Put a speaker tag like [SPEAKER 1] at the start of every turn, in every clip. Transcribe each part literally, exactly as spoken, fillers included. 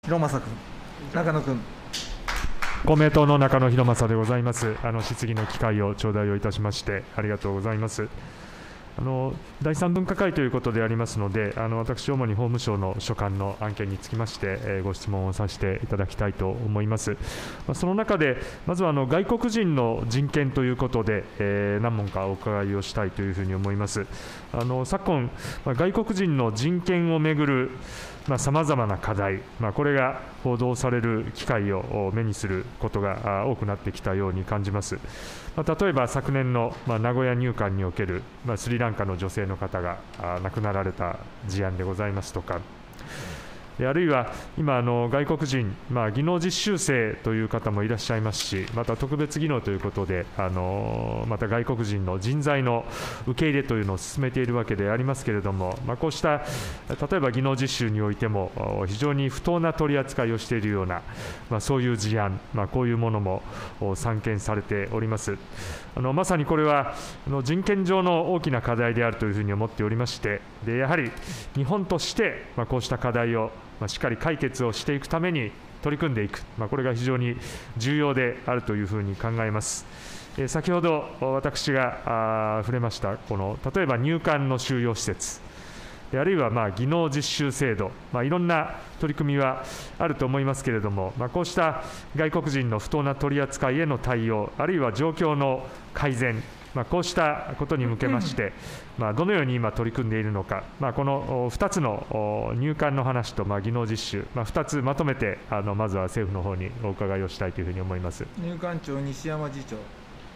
[SPEAKER 1] 広政君、中野君。
[SPEAKER 2] 公明党の中野広政でございます。あの質疑の機会を頂戴をいたしましてありがとうございます。あの第三分科会ということでありますので、あの私、主に法務省の所管の案件につきまして、えー、ご質問をさせていただきたいと思います。まあ、その中で、まずはあの外国人の人権ということで、えー、何問かお伺いをしたいというふうに思います。あの昨今、まあ、外国人の人権をめぐるさまざまな課題、まあ、これが報道される機会を目にすることが多くなってきたように感じます。まあ、例えば昨年の、まあ、名古屋入管における、まあ、スリランカの女性の方が亡くなられた事案でございますとか、あるいは今あの外国人、まあ、技能実習生という方もいらっしゃいますし、また特別技能ということであのまた外国人の人材の受け入れというのを進めているわけでありますけれども、まあ、こうした例えば技能実習においても非常に不当な取り扱いをしているような、まあ、そういう事案、まあ、こういうものも散見されております。あのまさにこれはあの人権上の大きな課題であるというふうに思っておりまして、でやはり日本として、まあ、こうした課題をまあ、しっかり解決をしていくために取り組んでいく、まあ、これが非常に重要であるというふうに考えます。えー、先ほど私が触れましたこの例えば入管の収容施設、あるいはまあ技能実習制度、まあ、いろんな取り組みはあると思いますけれども、まあ、こうした外国人の不当な取り扱いへの対応、あるいは状況の改善、まあ、こうしたことに向けまして、まあ、どのように今取り組んでいるのか、まあ、このふたつの入管の話とまあ技能実習、まあ、ふたつまとめてあのまずは政府の方にお伺いをしたいというふうに思います。
[SPEAKER 1] 入管庁、西山次長。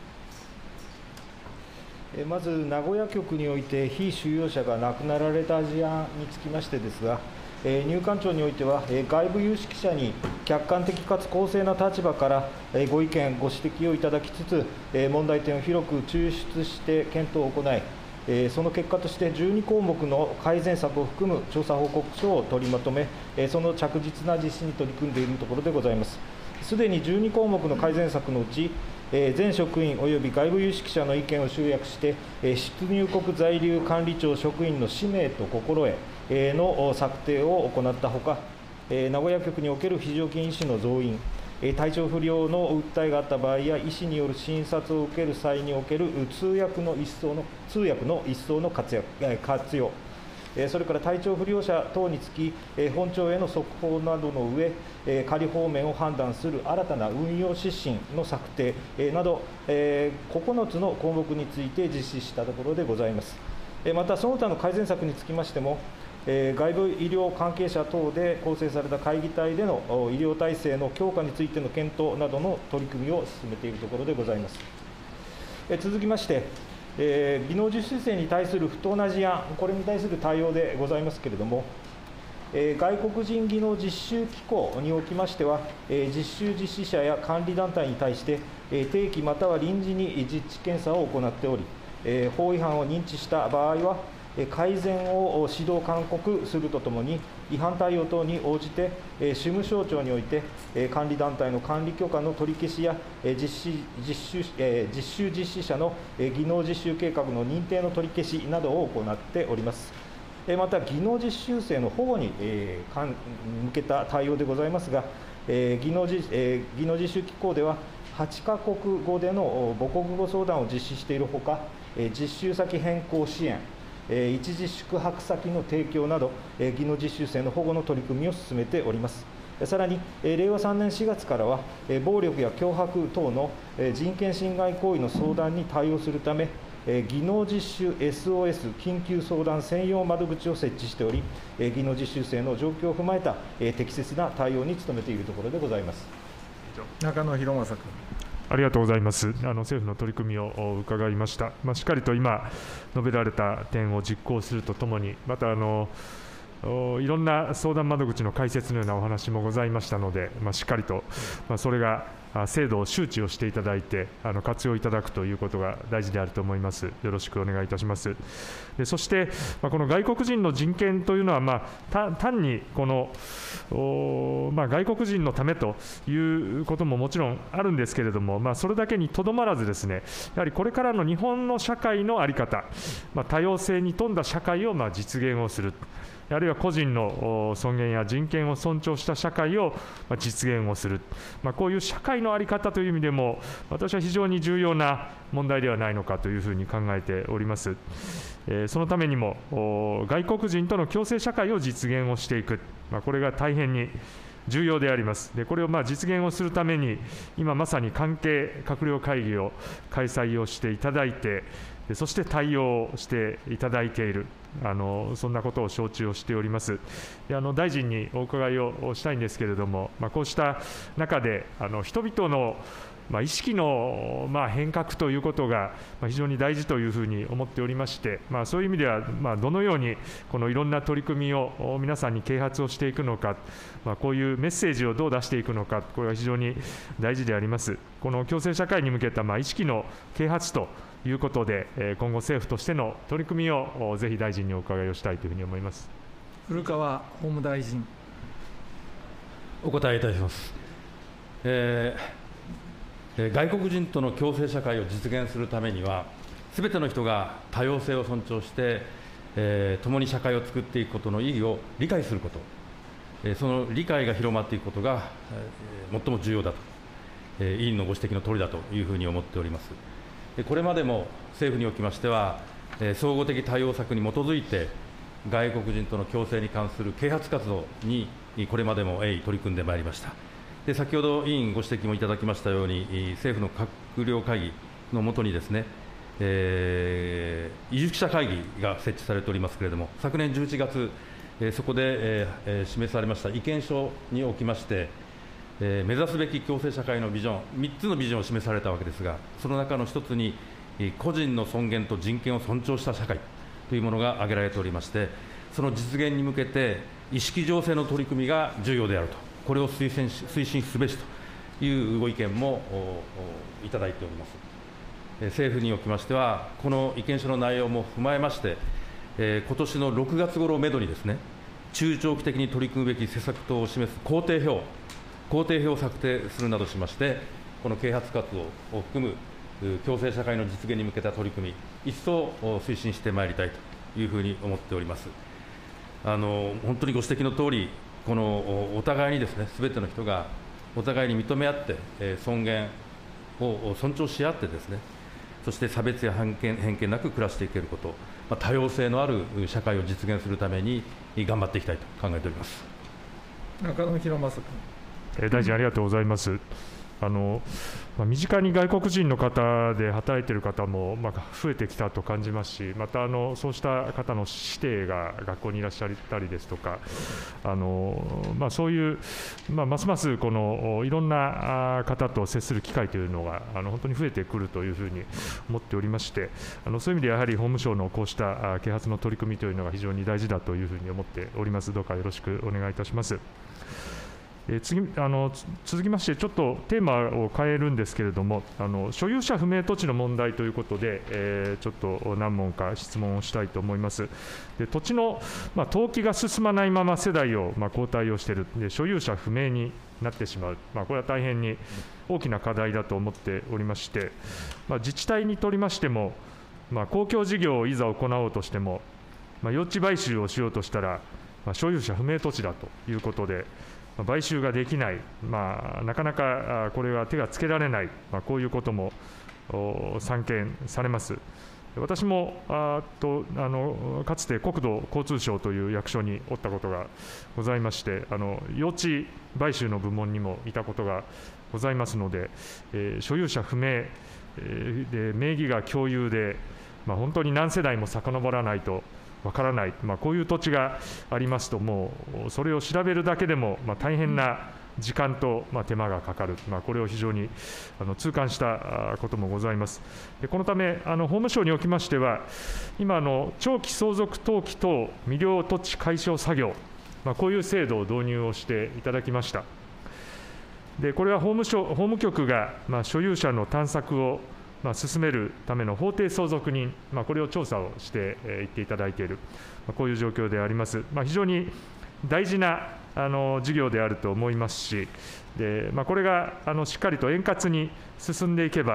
[SPEAKER 3] まず名古屋局において被収容者が亡くなられた事案につきましてですが、入管庁においては外部有識者に客観的かつ公正な立場からご意見ご指摘をいただきつつ、問題点を広く抽出して検討を行い、その結果としてじゅうにこうもくの改善策を含む調査報告書を取りまとめ、その着実な実施に取り組んでいるところでございます。すでにじゅうにこうもくの改善策のうち、全職員および外部有識者の意見を集約して、出入国在留管理庁職員の使命と心得の策定を行ったほか、名古屋局における非常勤医師の増員、体調不良の訴えがあった場合や、医師による診察を受ける際における通訳の一層の通訳の一層の活躍活用、それから体調不良者等につき、本庁への速報などの上、仮放免を判断する新たな運用指針の策定など、ここのつの項目について実施したところでございます。また、その他の改善策につきましても、外部医療関係者等で構成された会議体での医療体制の強化についての検討などの取り組みを進めているところでございます。続きまして、えー、技能実習生に対する不当な事案、これに対する対応でございますけれども、えー、外国人技能実習機構におきましては、えー、実習実施者や管理団体に対して、えー、定期または臨時に実地検査を行っており、えー、法違反を認知した場合は、改善を指導勧告するとともに、違反対応等に応じて、主務省庁において、管理団体の管理許可の取り消しや、実施実習実習実施者の技能実習計画の認定の取り消しなどを行っております。また、技能実習生の保護に向けた対応でございますが、技能実技能実習機構では、はちかこくごでの母国語相談を実施しているほか、実習先変更支援、一時宿泊先の提供など、技能実習生の保護の取り組みを進めております。さらに、れいわさんねんしがつからは、暴力や脅迫等の人権侵害行為の相談に対応するため、技能実習 エスオーエス 緊急相談専用窓口を設置しており、技能実習生の状況を踏まえた適切な対応に努めているところでございます。
[SPEAKER 1] 中野広政君。
[SPEAKER 2] ありがとうございます。あの政府の取り組みを伺いました。まあ、しっかりと今述べられた点を実行するとともに、またあのいろんな相談窓口の開設のようなお話もございましたので、まあ、しっかりと、まあ、それが制度を周知をしていただいて、あの活用いただくということが大事であると思います。よろしくお願いいたします。でそして、まあ、この外国人の人権というのは、まあ、単にこの、まあ、外国人のためということももちろんあるんですけれども、まあ、それだけにとどまらずですね、やはりこれからの日本の社会の在り方、まあ、多様性に富んだ社会をまあ実現をする。 あるいは個人の尊厳や人権を尊重した社会を実現をする、まあ、こういう社会の在り方という意味でも、私は非常に重要な問題ではないのかというふうに考えております。えー、そのためにも、外国人との共生社会を実現をしていく、まあ、これが大変に重要であります。でこれをまあ実現をするために、今まさに関係閣僚会議を開催をしていただいて、そして対応していただいている、あのそんなことを承知をしております。であの大臣にお伺いをしたいんですけれども、まあ、こうした中であの人々のまあ、意識のまあ変革ということが非常に大事というふうに思っておりまして、まあ、そういう意味ではまあどのようにこのいろんな取り組みを皆さんに啓発をしていくのか、まあ、こういうメッセージをどう出していくのか、これは非常に大事であります。この共生社会に向けたまあ意識の啓発ということで、今後政府としての取り組みをぜひ大臣にお伺いをしたいというふうに思います。
[SPEAKER 1] 古川法務大臣。
[SPEAKER 4] お答えいたします。えー外国人との共生社会を実現するためには、すべての人が多様性を尊重して、えー、共に社会を作っていくことの意義を理解すること、えー、その理解が広まっていくことが、えー、最も重要だと、えー、委員のご指摘のとおりだというふうに思っております。これまでも政府におきましては、えー、総合的対応策に基づいて、外国人との共生に関する啓発活動に、これまでも鋭意取り組んでまいりました。で先ほど委員ご指摘もいただきましたように、政府の閣僚会議のもとにですね、えー、移住記者会議が設置されておりますけれども、昨年じゅういちがつ、えー、そこで、えーえー、示されました意見書におきまして、えー、目指すべき共生社会のビジョン、みっつのビジョンを示されたわけですが、その中の一つに、個人の尊厳と人権を尊重した社会というものが挙げられておりまして、その実現に向けて、意識醸成の取り組みが重要であると。これを推薦し推進すべしというご意見もいただいております。政府におきましては、この意見書の内容も踏まえまして、今年のろくがつ頃をめどにですね、中長期的に取り組むべき施策等を示す工程表、工程表を策定するなどしまして、この啓発活動を含む共生社会の実現に向けた取り組み、一層推進してまいりたいというふうに思っております。あの本当にご指摘のとおり、このお互いにですね、すべての人がお互いに認め合って、えー、尊厳を尊重し合ってですね、そして差別や偏見偏見なく暮らしていけること、まあ、多様性のある社会を実現するために頑張っていきたいと考えております。
[SPEAKER 1] 中野洋正君。
[SPEAKER 2] 大臣、ありがとうございます。あのまあ、身近に外国人の方で働いている方も、まあ、増えてきたと感じますし、またあのそうした方の指定が学校にいらっしゃったりですとか、あの、まあ、そういう、まあ、ますますこのいろんな方と接する機会というのがあの本当に増えてくるというふうに思っておりまして、あのそういう意味でやはり法務省のこうした啓発の取り組みというのが非常に大事だというふうに思っております。どうかよろしくお願いいたします。え次あの続きまして、ちょっとテーマを変えるんですけれども、あの所有者不明土地の問題ということで、えー、ちょっと何問か質問をしたいと思います。で土地の、まあ、登記が進まないまま世代を、まあ、交代をしているで、所有者不明になってしまう、まあ、これは大変に大きな課題だと思っておりまして、まあ、自治体にとりましても、まあ、公共事業をいざ行おうとしても、まあ、用地買収をしようとしたら、まあ、所有者不明土地だということで、買収ができない、まあ、なかなかこれは手がつけられない、まあ、こういうことも散見されます。私もあとあのかつて国土交通省という役所におったことがございまして、あの用地買収の部門にもいたことがございますので、えー、所有者不明、えー、で名義が共有で、まあ、本当に何世代も遡らないとわからない、まあ、こういう土地がありますと、もうそれを調べるだけでも、まあ、大変な時間と、まあ、手間がかかる、まあ、これを非常にあの痛感したこともございます。でこのため、あの法務省におきましては、今あの、長期相続登記等未了土地解消作業、まあ、こういう制度を導入をしていただきました。でこれは法務省法務局が、まあ、所有者の探索をまあ、進めるための法定相続人、まあ、これを調査をしてい、えー、っていただいている、まあ、こういう状況であります。まあ、非常に大事なあの事業であると思いますし、でまあ、これがあのしっかりと円滑に進んでいけば、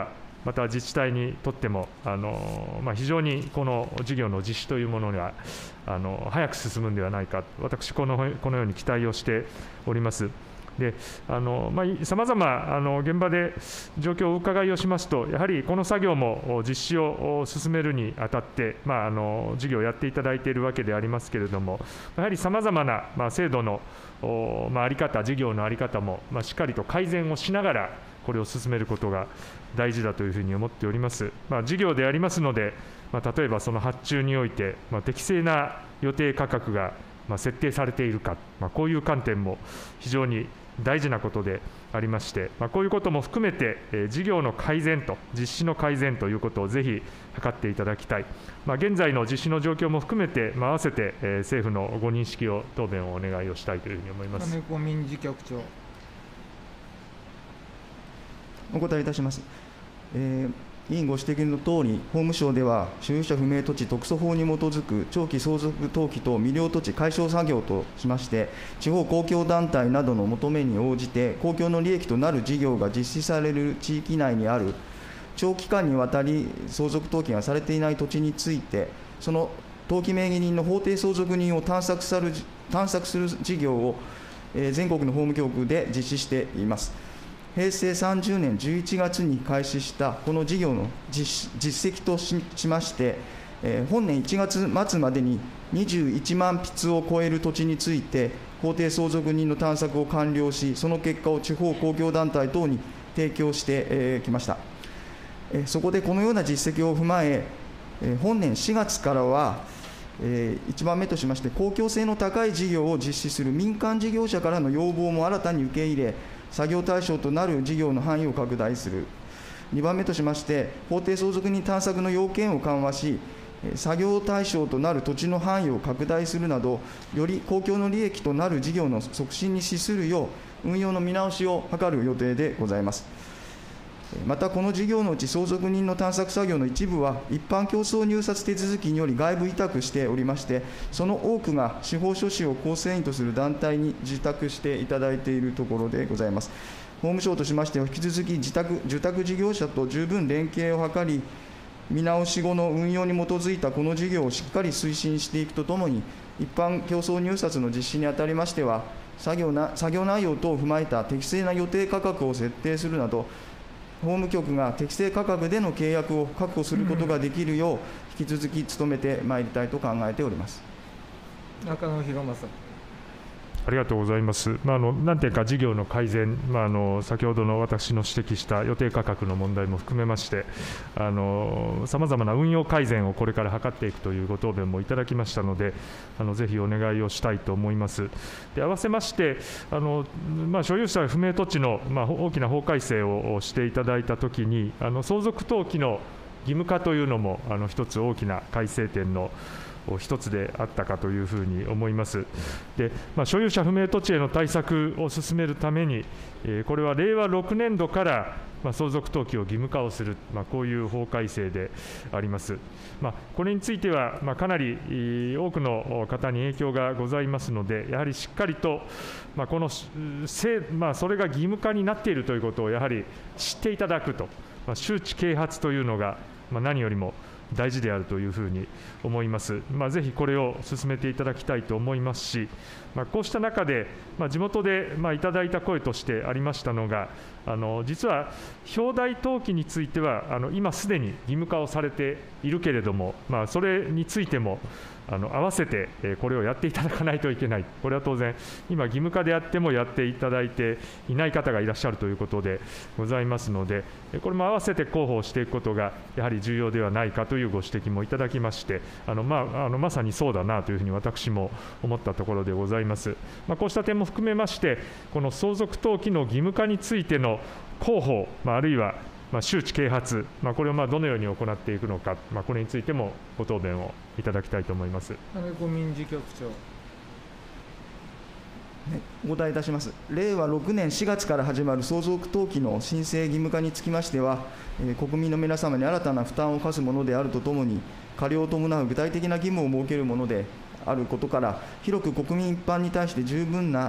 [SPEAKER 2] また自治体にとってもあの、まあ、非常にこの事業の実施というものがあの早く進むんではないか、私この、このように期待をしております。であのまあ、さまざまあの現場で状況をお伺いをしますと、やはりこの作業も実施を進めるにあたって、まあ、あの事業をやっていただいているわけでありますけれども、やはりさまざまな、まあ、制度の、まあ、在り方、事業の在り方も、まあ、しっかりと改善をしながら、これを進めることが大事だというふうに思っております。まあ、事業でありますので、まあ、例えばその発注において、まあ、適正な予定価格がまあ設定されているか、まあ、こういう観点も非常に大事なことでありまして、まあ、こういうことも含めて、えー、事業の改善と、実施の改善ということをぜひ図っていただきたい、まあ、現在の実施の状況も含めて、まあ、合わせて、えー、政府のご認識を、答弁をお願いをしたいというふうに思います。
[SPEAKER 1] 金子民事局長。
[SPEAKER 5] お答えいたします。えー委員ご指摘のとおり、法務省では所有者不明土地特措法に基づく長期相続登記と未了土地解消作業としまして、地方公共団体などの求めに応じて、公共の利益となる事業が実施される地域内にある長期間にわたり相続登記がされていない土地について、その登記名義人の法定相続人を探索さる探索する事業を、えー、全国の法務局で実施しています。へいせいさんじゅうねんじゅういちがつに開始したこの事業の 実, 実績と し, しまして、えー、本年いちがつ末までににじゅういちまんぴつを超える土地について、法定相続人の探索を完了し、その結果を地方公共団体等に提供してき、えー、ました。えー、そこでこのような実績を踏まえ、えー、本年しがつからは、えー、いちばんめとしまして、公共性の高い事業を実施する民間事業者からの要望も新たに受け入れ、作業対象となる事業の範囲を拡大する。にばんめとしまして、法定相続人探索の要件を緩和し、作業対象となる土地の範囲を拡大するなど、より公共の利益となる事業の促進に資するよう、運用の見直しを図る予定でございます。また、この事業のうち相続人の探索作業の一部は、一般競争入札手続きにより外部委託しておりまして、その多くが司法書士を構成員とする団体に受託していただいているところでございます。法務省としましては、引き続き自宅受託事業者と十分連携を図り、見直し後の運用に基づいたこの事業をしっかり推進していくとともに、一般競争入札の実施にあたりましては、作業な作業内容等を踏まえた適正な予定価格を設定するなど、法務局が適正価格での契約を確保することができるよう、引き続き努めてまいりたいと考えております。
[SPEAKER 1] 中野博正。
[SPEAKER 2] ありがとうございます。まあ、あの何点か事業の改善、まあ、あの先ほどの私の指摘した予定価格の問題も含めまして、さまざまな運用改善をこれから図っていくというご答弁もいただきましたので、あのぜひお願いをしたいと思います。で合わせましてあの、まあ、所有者不明土地の、まあ、大きな法改正をしていただいたときに、あの相続登記の義務化というのもあの一つ大きな改正点の一つであったかというふうに思います。で、まあ、所有者不明土地への対策を進めるために、えー、これはれいわろくねんどから、まあ、相続登記を義務化をする、まあ、こういう法改正であります。まあ、これについては、まあ、かなり多くの方に影響がございますので、やはりしっかりと、まあ、このせ、まあ、それが義務化になっているということをやはり知っていただくと、まあ、周知啓発というのが、まあ、何よりも大事であるというふうに思います。まあ、ぜひこれを進めていただきたいと思いますし、まあ、こうした中で、まあ、地元でまあいただいた声としてありましたのが、あの実は表題登記についてはあの今すでに義務化をされているけれども、まあ、それについてもあの合わせてこれをやっていただかないといけない、これは当然、今、義務化であってもやっていただいていない方がいらっしゃるということでございますので、これも合わせて広報していくことがやはり重要ではないかというご指摘もいただきまして、あの、まあ、あのまさにそうだなというふうに私も思ったところでございます。まあ、こうした点も含めまして、この相続登記の義務化についての広報、まあ、あるいはまあ周知啓発、まあ、これをまあどのように行っていくのか、まあ、これについてもご答弁をいただきたいと思います。
[SPEAKER 1] 金子民事局長。
[SPEAKER 5] お答えいたします。れいわろくねんしがつから始まる相続登記の申請義務化につきましては、えー、国民の皆様に新たな負担を課すものであるとともに、過料を伴う具体的な義務を設けるものであることから、広く国民一般に対して十分な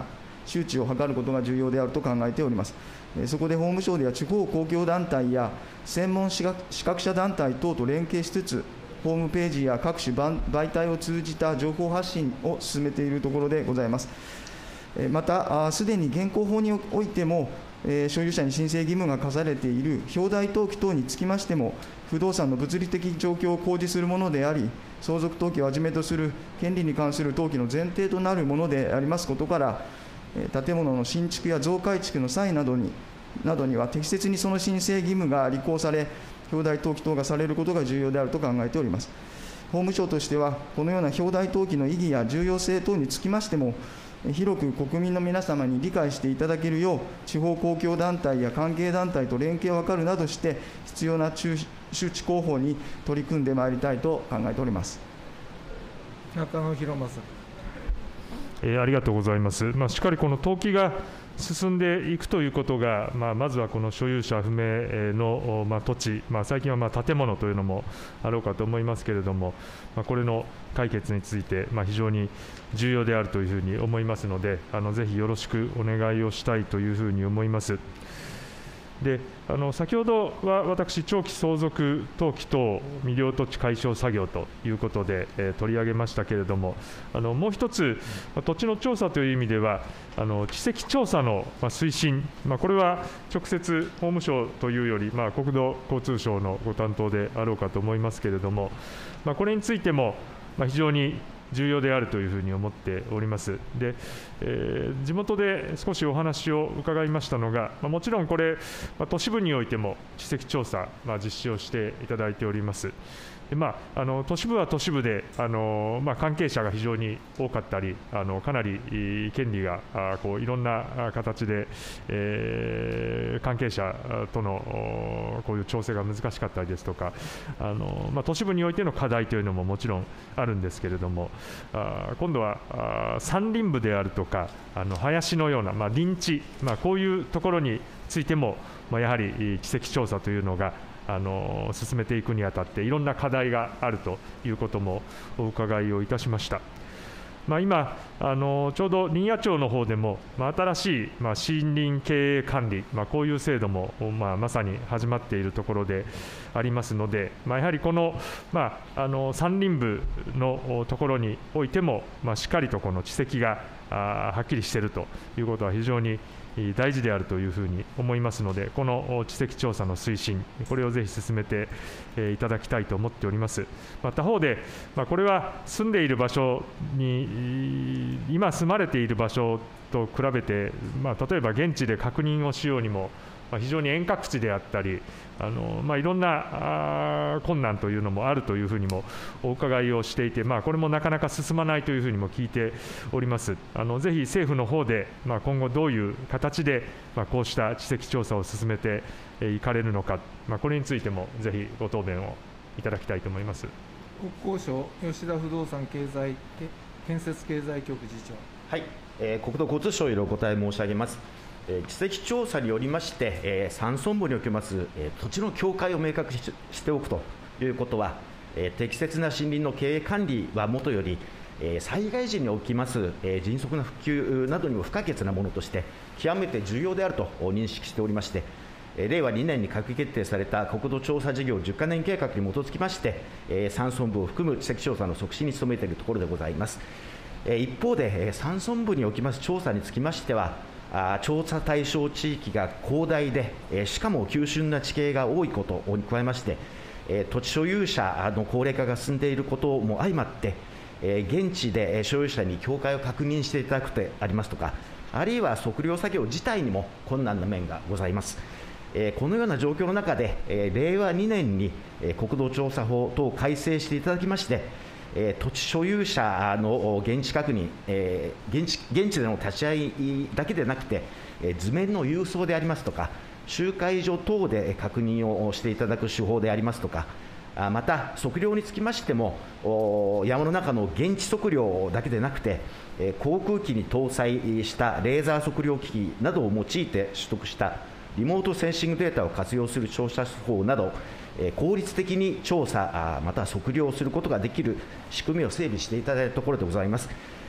[SPEAKER 5] 周知を図ることが重要であると考えております。そこで法務省では地方公共団体や専門資格資格者団体等と連携しつつ、ホームページや各種媒体を通じた情報発信を進めているところでございます。また、すでに現行法においても、所有者に申請義務が課されている表題登記等につきましても、不動産の物理的状況を公示するものであり、相続登記をはじめとする権利に関する登記の前提となるものでありますことから、建物の新築や増改築の際などになどには適切にその申請義務が履行され、表題登記等がされることが重要であると考えております。法務省としては、このような表題登記の意義や重要性等につきましても、広く国民の皆様に理解していただけるよう、地方公共団体や関係団体と連携を図るなどして、必要な周知広報に取り組んでまいりたいと考えております。
[SPEAKER 1] 中野博正。
[SPEAKER 2] えー、ありがとうございます。まあ、しっかりこの登記が進んでいくということが、まあ、まずはこの所有者不明の、まあ、土地、まあ、最近はまあ建物というのもあろうかと思いますけれども、まあ、これの解決について、まあ、非常に重要であるというふうに思いますので、あのぜひよろしくお願いをしたいというふうに思います。であの先ほどは私、長期相続登記等未了土地解消作業ということで、えー、取り上げましたけれども、あのもう一つ、土地の調査という意味では、あの地籍調査の推進、まあ、これは直接法務省というより、まあ、国土交通省のご担当であろうかと思いますけれども、まあ、これについても、まあ、非常に重要であるというふうに思っております。で、えー、地元で少しお話を伺いましたのが、まあ、もちろんこれ、まあ、都市部においても地籍調査、まあ、実施をしていただいております。でまあ、あの都市部は都市部であの、まあ、関係者が非常に多かったり、あのかなり権利があこういろんな形で、えー、関係者とのこういう調整が難しかったりですとか、あの、まあ、都市部においての課題というのももちろんあるんですけれども、あ今度はあ山林部であるとか、あの林のような、まあ、林地、まあ、こういうところについても、まあ、やはり地籍調査というのがあの進めていくにあたっていろんな課題があるということもお伺いをいたしました。まあ、今あのちょうど林野庁の方でも、まあ、新しい、まあ、森林経営管理、まあ、こういう制度も、まあ、まさに始まっているところでありますので、まあ、やはりこの、まあ、あの山林部のところにおいても、まあ、しっかりとこの地籍があはっきりしているということは非常に大事であるというふうに思いますので、この地籍調査の推進、これをぜひ進めていただきたいと思っております。まあ、他方で、まあ、これは住んでいる場所に、今住まれている場所と比べて、まあ、例えば現地で確認をしようにも、まあ、非常に遠隔地であったり、あのまあ、いろんなあ困難というのもあるというふうにもお伺いをしていて、まあ、これもなかなか進まないというふうにも聞いております。あのぜひ政府の方で、まあ、今後どういう形で、まあ、こうした地籍調査を進めていかれるのか、まあ、これについてもぜひご答弁をいただきたいと思います。
[SPEAKER 1] 国交省吉田不動産経済建設経済局次長。
[SPEAKER 6] はい、えー、国土交通省よりお答え申し上げます。えー、地籍調査によりまして、えー、山村部におきます、えー、土地の境界を明確 し, しておくということは、えー、適切な森林の経営管理はもとより、えー、災害時におきます、えー、迅速な復旧などにも不可欠なものとして極めて重要であると認識しておりまして、えー、れいわにねんに閣議決定された国土調査事業じゅっかねん計画に基づきまして、えー、山村部を含む地籍調査の促進に努めているところでございます。えー、一方で、えー、山村部におきます調査につきましては、調査対象地域が広大で、しかも急峻な地形が多いことに加えまして、土地所有者の高齢化が進んでいることも相まって、現地で所有者に境界を確認していただくでありますとか、あるいは測量作業自体にも困難な面がございます。このような状況の中で、れいわにねんに国土調査法等を改正していただきまして、土地所有者の現地確認、現地、現地での立ち会いだけでなくて、図面の郵送でありますとか、集会所等で確認をしていただく手法でありますとか、また測量につきましても、山の中の現地測量だけでなくて、航空機に搭載したレーザー測量機器などを用いて取得したリモートセンシングデータを活用する調査手法など、効率的に調査または測量することができる仕組みを整備していただいたところでございます。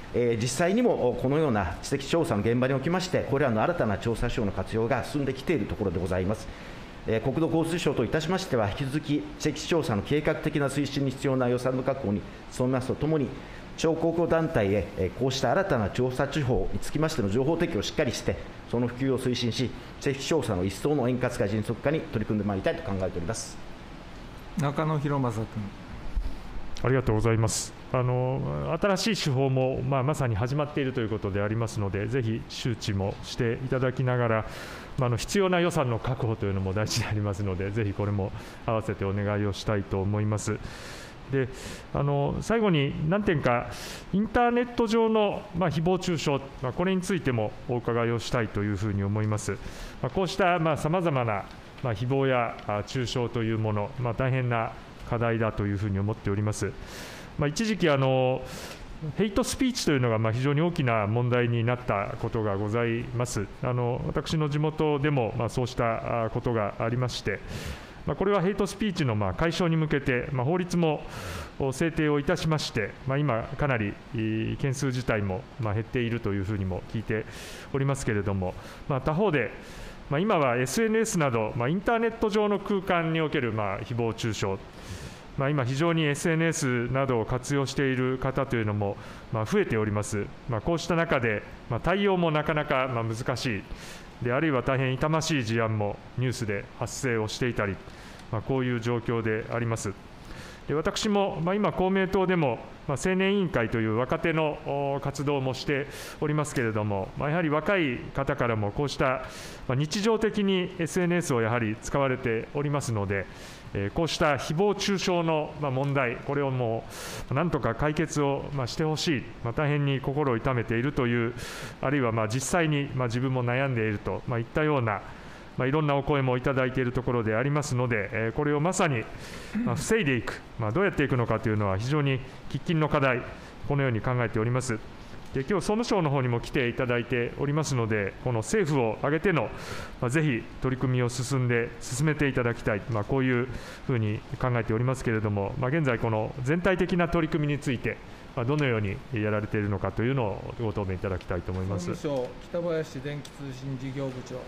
[SPEAKER 6] えー、実際にもこのような知的調査の現場におきまして、これらの新たな調査手法の活用が進んできているところでございます。えー、国土交通省といたしましては、引き続き知的調査の計画的な推進に必要な予算の確保に努めますとともに、地方公共団体へ、えー、こうした新たな調査手法につきましての情報提供をしっかりして、その普及を推進し、知的調査の一層の円滑化、迅速化に取り組んでまいりたいと考えております。
[SPEAKER 1] 中野洋正君。
[SPEAKER 2] ありがとうございます。あの新しい手法も、まあ、まさに始まっているということでありますので、ぜひ周知もしていただきながら、まあ、あの必要な予算の確保というのも大事でありますので、ぜひこれも合わせてお願いをしたいと思います。であの最後に何点か、インターネット上の、まあ、誹謗中傷、まあ、これについてもお伺いをしたいというふうに思います。まあ、こうしたさまざまな、まあ、誹謗や中傷というもの、まあ、大変な課題だというふうに思っております。まあ、一時期あのヘイトスピーチというのがまあ非常に大きな問題になったことがございます。あの私の地元でもまあそうしたことがありまして、まあ、これはヘイトスピーチのまあ解消に向けて、まあ、法律も制定をいたしまして、まあ、今、かなり件数自体もまあ減っているというふうにも聞いておりますけれども、まあ、他方で、まあ、今は エスエヌエス など、まあ、インターネット上の空間におけるまあ誹謗中傷、まあ、今、非常に エスエヌエス などを活用している方というのもまあ増えております。まあ、こうした中で、まあ、対応もなかなかまあ難しいで、あるいは大変痛ましい事案もニュースで発生をしていたり、まあ、こういう状況であります。で私も、まあ、今、公明党でも、まあ、青年委員会という若手の活動もしておりますけれども、まあ、やはり若い方からもこうした、まあ、日常的に エスエヌエス をやはり使われておりますので、えー、こうした誹謗中傷のまあ問題、これをもうなんとか解決をまあしてほしい、まあ、大変に心を痛めているという、あるいはまあ実際にまあ自分も悩んでいると、まあ、いったような、まあ、いろんなお声もいただいているところでありますので、えー、これをまさにまあ防いでいく、まあ、どうやっていくのかというのは非常に喫緊の課題、このように考えております。で今日、総務省の方にも来ていただいておりますので、この政府を挙げての、まあ、ぜひ取り組みを進んで、進めていただきたい、まあ、こういうふうに考えておりますけれども、まあ、現在、この全体的な取り組みについて、まあ、どのようにやられているのかというのをご答弁いただきたいと思います。
[SPEAKER 1] 総務省、北林電気通信事業部長。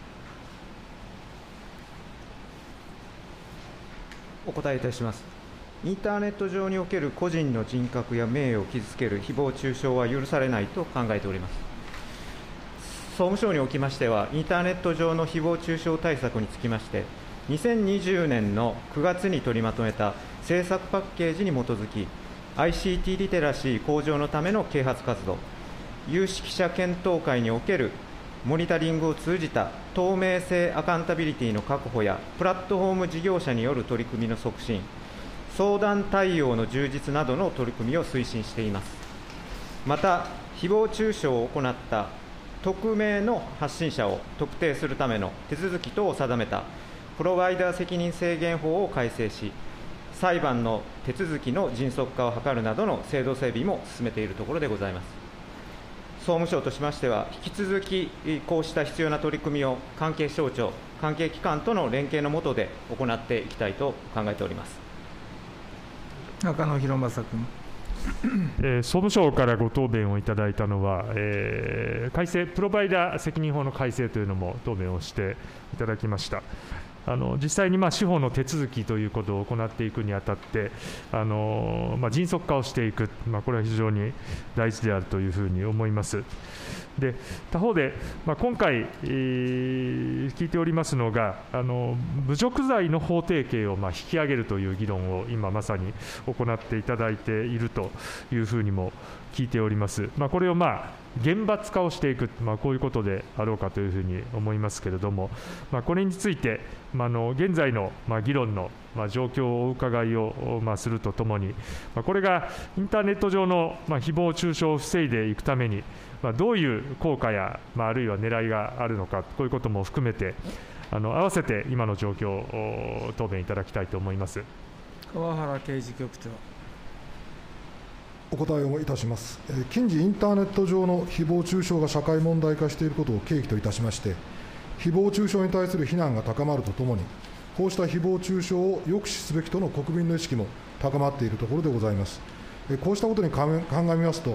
[SPEAKER 7] お答えいたします。インターネット上における個人の人格や名誉を傷つける誹謗中傷は許されないと考えております。総務省におきましては、インターネット上の誹謗中傷対策につきまして、にせんにじゅうねんのくがつに取りまとめた政策パッケージに基づき、アイシーティー リテラシー向上のための啓発活動、有識者検討会におけるモニタリングを通じた透明性アカウンタビリティの確保や、プラットフォーム事業者による取り組みの促進、相談対応の充実などの取り組みを推進しています。また、誹謗中傷を行った匿名の発信者を特定するための手続き等を定めたプロバイダー責任制限法を改正し、裁判の手続きの迅速化を図るなどの制度整備も進めているところでございます。総務省としましては、引き続きこうした必要な取り組みを関係省庁、関係機関との連携の下で行っていきたいと考えております。
[SPEAKER 1] 中野洋正君。
[SPEAKER 2] えー、総務省からご答弁をいただいたのは、えー、改正、プロバイダー責任法の改正というのも答弁をしていただきました。あの実際にまあ司法の手続きということを行っていくにあたって、あのまあ、迅速化をしていく、まあ、これは非常に大事であるというふうに思います。で他方で、まあ、今回、えー、聞いておりますのが、あの侮辱罪の法定刑をまあ引き上げるという議論を今まさに行っていただいているというふうにも聞いております。まあ、これをまあ厳罰化をしていく、まあ、こういうことであろうかというふうに思いますけれども、まあ、これについて、まあ、あの現在のまあ議論のまあ状況をお伺いをまあするとともに、まあ、これがインターネット上のまあ誹謗中傷を防いでいくために、まあ、どういう効果や、まあ、あるいは狙いがあるのか、こういうことも含めて、あの合わせて今の状況を答弁いただきたいと思います。
[SPEAKER 1] 川原刑事局長。
[SPEAKER 8] お答えをいたします。近時、インターネット上の誹謗中傷が社会問題化していることを契機といたしまして、誹謗中傷に対する非難が高まるとともに、こうした誹謗中傷を抑止すべきとの国民の意識も高まっているところでございます。こうしたことに鑑みますと、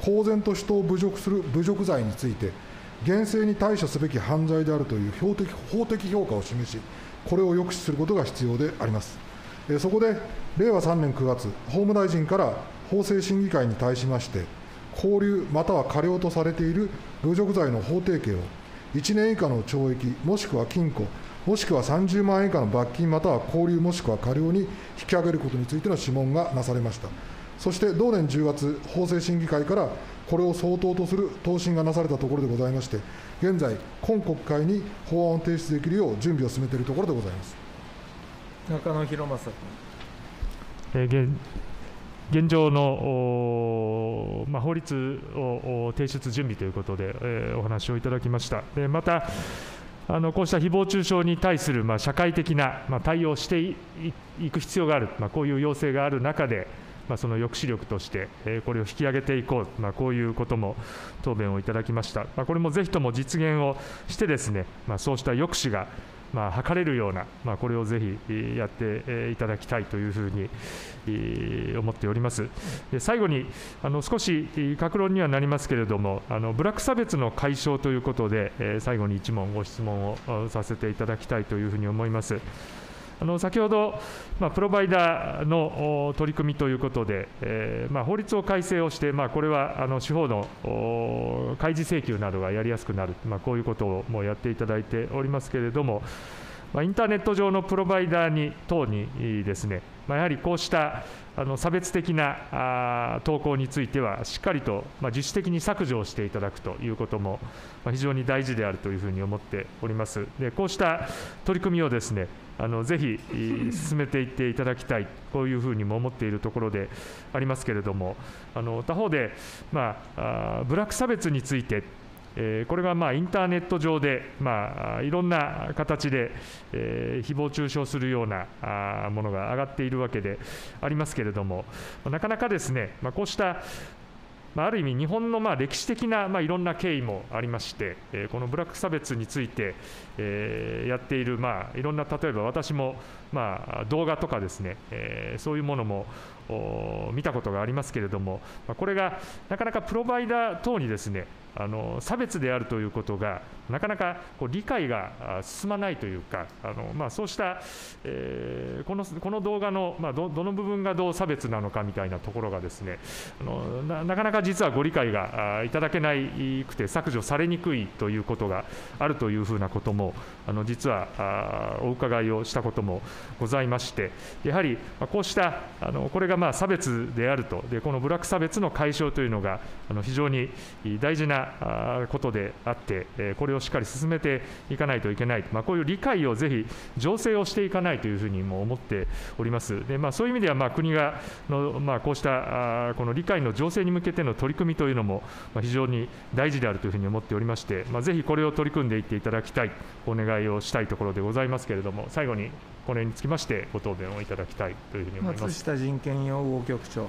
[SPEAKER 8] 公然と人を侮辱する侮辱罪について、厳正に対処すべき犯罪であるという法的、法的評価を示し、これを抑止することが必要であります。そこで、れいわさんねんくがつ、法務大臣から法制審議会に対しまして、拘留または科料とされている侮辱罪の法定刑をいちねん以下の懲役、もしくは禁錮、もしくはさんじゅうまんえん以下の罰金または拘留もしくは科料に引き上げることについての諮問がなされました。そして同年じゅうがつ、法制審議会からこれを相当とする答申がなされたところでございまして、現在、今国会に法案を提出できるよう準備を進めているところでございます。
[SPEAKER 1] 中野洋正君。
[SPEAKER 2] えー、現現状の、まあ、法律を提出準備ということで、えー、お話をいただきました。でまたあのこうした誹謗中傷に対する、まあ、社会的な、まあ、対応をしていく必要がある、まあ、こういう要請がある中で、まあ、その抑止力として、えー、これを引き上げていこう、まあ、こういうことも答弁をいただきました。まあ、これもぜひとも実現をしてですね、まあ、そうした抑止がまあ、図れるような、まあ、これをぜひやっていただきたいというふうに思っております。で最後にあの少し各論にはなりますけれども、あの部落差別の解消ということで、最後に一問ご質問をさせていただきたいというふうに思います。あの先ほど、まあ、プロバイダーの取り組みということで、えーまあ、法律を改正をして、まあ、これはあの司法の開示請求などがやりやすくなる、まあ、こういうことをもうやっていただいておりますけれども、まあ、インターネット上のプロバイダーに等にですね、まあ、やはりこうしたあの差別的なあ投稿については、しっかりと、まあ、自主的に削除をしていただくということも、まあ、非常に大事であるというふうに思っております。でこうした取り組みをですね、あのぜひ進めていっていただきたい、こういうふうにも思っているところでありますけれども、あの他方で、まあ、あ部落差別について、えー、これがまあインターネット上で、まあ、いろんな形で、えー、誹謗中傷するようなあものが上がっているわけでありますけれども、なかなかですね、まあ、こうしたまあ、ある意味、日本のまあ歴史的なまあいろんな経緯もありまして、えー、この部落差別について、えー、やっている、まあ、いろんな、例えば私もまあ動画とかですね、えー、そういうものも見たことがありますけれども、まあ、これがなかなかプロバイダー等にですね、あの差別であるということがなかなかこう理解が進まないというか、あの、まあ、そうした、えー、このこの動画の、まあ、ど, どの部分がどう差別なのかみたいなところがですね、あの な, なかなか実はご理解がいただけなくて削除されにくいということがあるというふうなことも、あの実はあお伺いをしたこともございまして、やはりこうしたあのこれがまあ差別であると、でこの部落差別の解消というのがあの非常に大事なことであって、これをしっかり進めていかないといけない、まあ、こういう理解をぜひ醸成をしていかないというふうにも思っております。で、まあ、そういう意味ではまあ国がの、まあ、こうしたこの理解の醸成に向けての取り組みというのも非常に大事であるというふうに思っておりまして、まあ、ぜひこれを取り組んでいっていただきたい、お願いをしたいところでございますけれども、最後にこれにつきましてご答弁をいただきたいというふうに思います。
[SPEAKER 1] 松下人権擁護局長。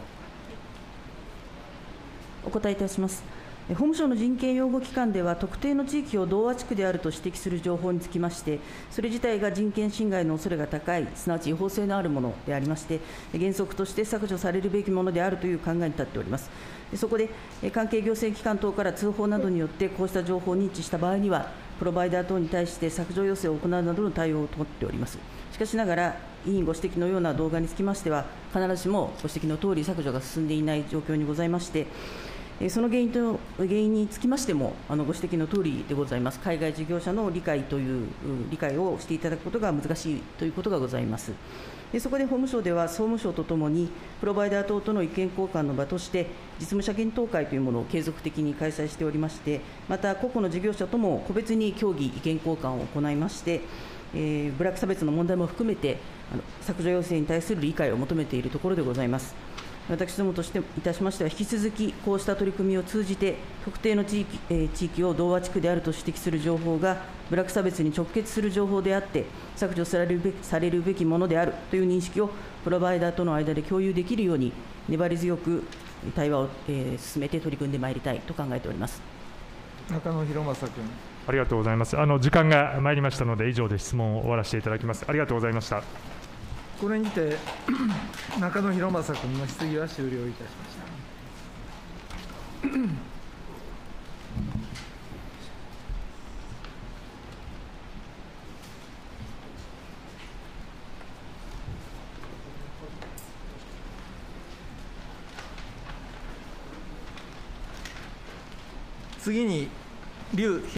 [SPEAKER 9] お答えいたします。法務省の人権擁護機関では、特定の地域を同和地区であると指摘する情報につきまして、それ自体が人権侵害の恐れが高い、すなわち違法性のあるものでありまして、原則として削除されるべきものであるという考えに立っております。そこで、関係行政機関等から通報などによって、こうした情報を認知した場合には、プロバイダー等に対して削除要請を行うなどの対応を取っております。しかしながら、委員ご指摘のような動画につきましては、必ずしもご指摘のとおり削除が進んでいない状況にございまして、その原因と原因につきましても、あのご指摘のとおりでございます。海外事業者の理解という理解をしていただくことが難しいということがございます。でそこで法務省では、総務省とともに、プロバイダー等との意見交換の場として、実務者検討会というものを継続的に開催しておりまして、また、個々の事業者とも個別に協議、意見交換を行いまして、えー、部落差別の問題も含めて、あの削除要請に対する理解を求めているところでございます。私どもとしていたしましては、引き続きこうした取り組みを通じて、特定の地域、えー、地域を同和地区であると指摘する情報が、部落差別に直結する情報であって、削除されるべき、されるべきものであるという認識を、プロバイダーとの間で共有できるように、粘り強く対話を、えー、進めて取り組んでまいりたいと考えております。
[SPEAKER 1] 中野洋正君。
[SPEAKER 2] ありがとうございます。あの時間が参りましたので、以上で質問を終わらせていただきます。ありがとうございました。
[SPEAKER 1] これにて中野洋正君の質疑は終了いたしました。 次に、劉